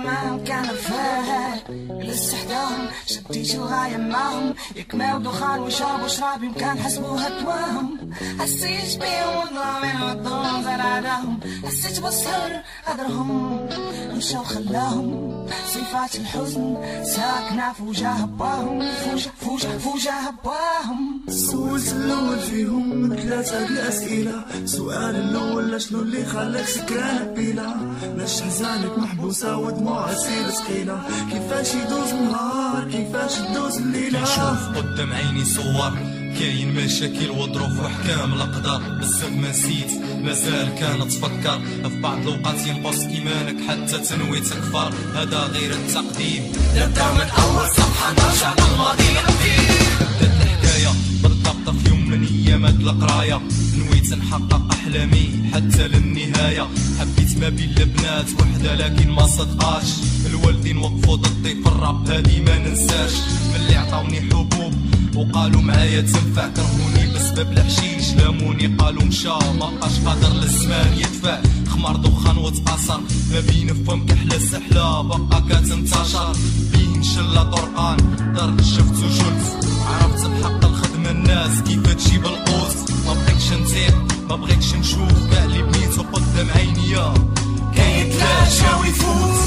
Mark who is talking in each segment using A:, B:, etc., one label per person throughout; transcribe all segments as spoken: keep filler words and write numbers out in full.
A: ما كان فاهر لسه حداهم شديت وغاية معهم يكماو دخان وشربوا شراب يمكن حسبوها توهم حسيت بيهم وظلامين والظلم زاد عداهم حسيت بالصبر قدرهم مشاو خلاهم صفات الحزن ساكنة في وجه باهم فوجه فوجه فوجه باهم.
B: سولت الأول فيهم من ثلاثة الأسئلة. السؤال الأول شنو اللي خلاك سكران بلا لاش حزانك محبوسة ودموعها سيل ثقيلة كيفاش يدوز النهار كيفاش تدوز الليلة.
C: كنشوف قدام عيني صور كاين مشاكل وظروف وحكام الأقدار بزاف ما نسيت مازال كانت تفكر في بعض الأوقات ينقص إيمانك حتى تنوي تكفر هذا غير التقديم. نبدا من أول صفحة نرجع للماضي القديم. بدات الحكاية بالضبط في يوم من أيامات القراية نويت نحقق أحلامي حتى للنهاية. حبيت ما بين البنات وحدة لكن ما صدقاش الوالدين وقفوا ضدي في الراب هادي ما ننساش. ملي عطاوني حبوب وقالوا معايا تنفع كرهوني بسبب الحشيش لاموني قالوا مشى مابقاش قادر للزمان يدفع خمار دخان وتقاصر ما بين فمك احلى سحله بقى كتنتشر بين شله طرقان درك شفت وجلت عرفت بحق الخدمه الناس كيف تجيب القوت ما بغيتش نطير ما بغيتش نشوف كاع اللي بنيتو قدام عينيا كاين تلاشى ويفوت.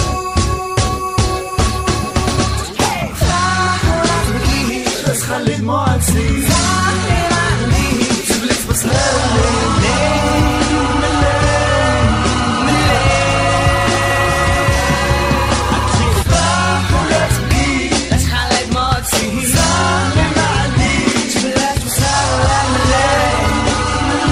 B: بس خلي دموعك تسيل تبلك بس لليل من الليل من الليل تفرح ولا تبكي بس خلي دموعك تسيل صاحبي ما عنديش تبلك بس من الليل من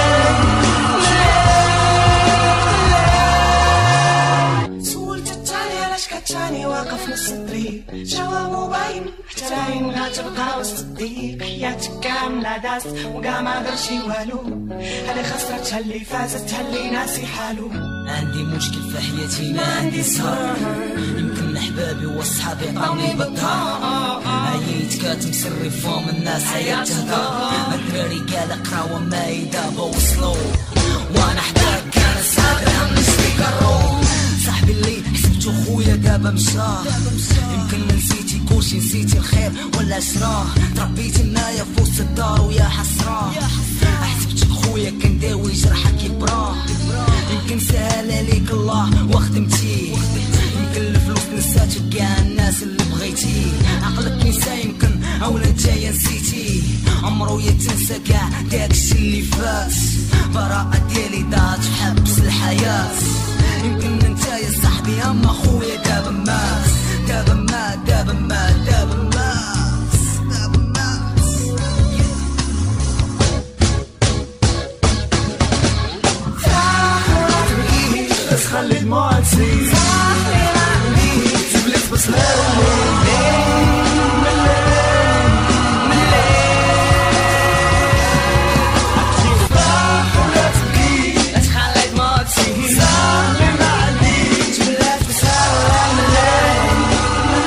B: الليل.
A: سولت التاني علاش كتاني واقف نص الطريق جوابه باين حتى غتبقى وسط الضيق حياتك كاملة داس وكاع ما درتي والو هذه خسرتها اللي فازتها اللي ناسي حالو.
D: عندي مشكل في حياتي ما عندي صبر يمكن احبابي واصحابي عطاوني بالظهر عييت كاتم سري فوم الناس عيات تهدر الدراري قال قراوة ما يدابا وصلو وانا حداك كان ساكرة من سبيكرو صاحبي اللي حسبتو خويا دابا مشى يمكن نسيتي كلشي نسيتي الخير ولا شراه تربيتي منايا في وسط الدار ويا حسراه حسبتك خويا كنداوي جرحك يبراه يمكن سهل عليك الله وخدمتي يمكن الفلوس نساتو كاع الناس اللي بغيتي عقلك نسا يمكن اولا نتايا نسيتي عمرو يتنسى كاع داكشي اللي فات براءة ديالي ضاعت في حبس الحياة يمكن نتايا صاحبي اما خويا دابا مات دابا مات دابا مات دابا مات دابا مات.
B: بس خلي دموعك تسيل تبلك بس لليل من الليل من الليل تفرح ولا تبكي
D: بس خلي دموعك تسيل
B: صاحبي ما عنديش تبلك بس من الليل من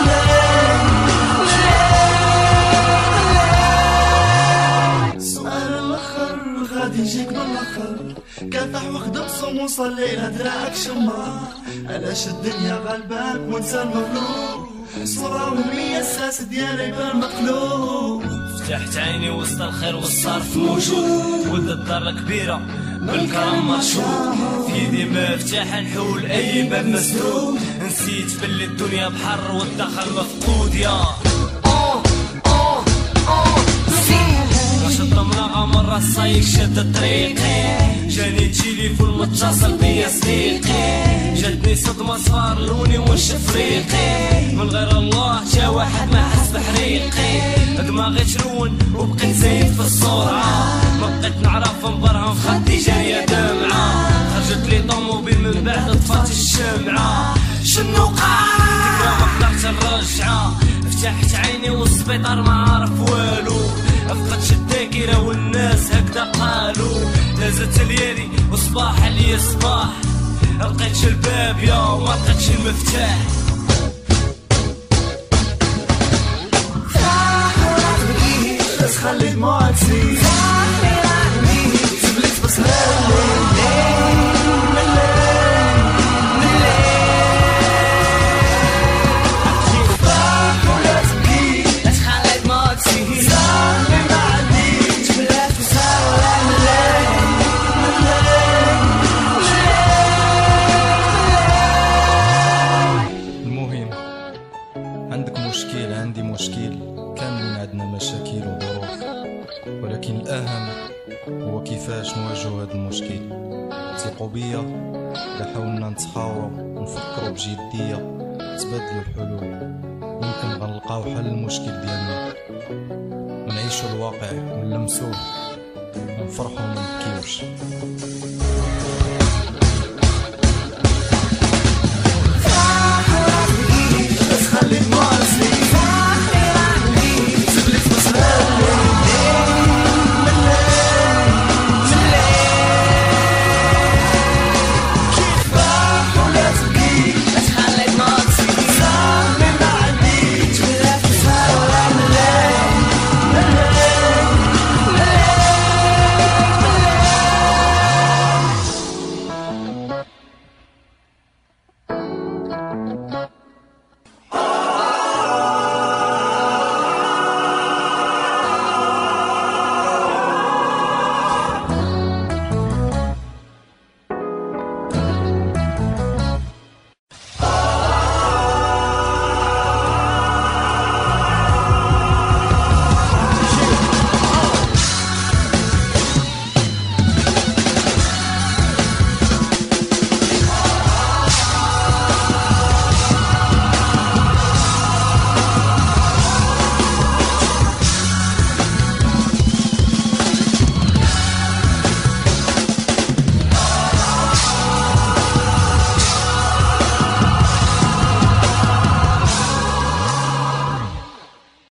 B: الليل. السؤال الاخر غادي يجيك بالاخر كافح وخدم صوم وصلي لدراعك شما علاش الدنيا غالباك وانسى المغلوب صورة وهمية الساس ديالي يبان مقلوب.
E: فتحت عيني وسط الخير والصرف موجود ولد الدار كبيرة بالكرم مرشود في يدي مفتاح نحول اي باب مسدود نسيت باللي الدنيا بحر والدخل مفقود يا نشط ملاغة مرة الصايق شد طريقي جاني تيليفون متصل بيا صديقي جاتني صدمة صغار لوني وش فريقي من غير الله جا واحد ما حس بحريقي دماغي تلون وبقيت زايد في السرعة ما بقيت نعرف نبرهن في خدي جارية دمعة خرجت لي طوموبيل من بعد طفات الشمعة شنو قال ذكرى ما قدرت الرجعة فتحت عيني والسبيطار ما عارف والو فقدت الذاكرة والناس هكذا قالوا دازت ليالي وصباح عليا صباح لقيتش الباب يا ما لقيتش المفتاح.
B: بس خلي دموعك تسيل تبلك بس لليل من الليل من الليل
C: كيفاش نواجهوا هذا المشكل. ثقوا بيا، إلا حاولنا نتحاوروا ونفكروا بجدية تبادلوا الحلول، يمكن غنلقاو حل المشكل ديالنا، ونعيشوا الواقع ونلمسوه ونفرحوا ومنبكيوش.